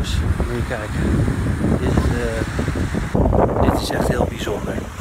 jongens, moet je kijken. Dit is echt heel bijzonder.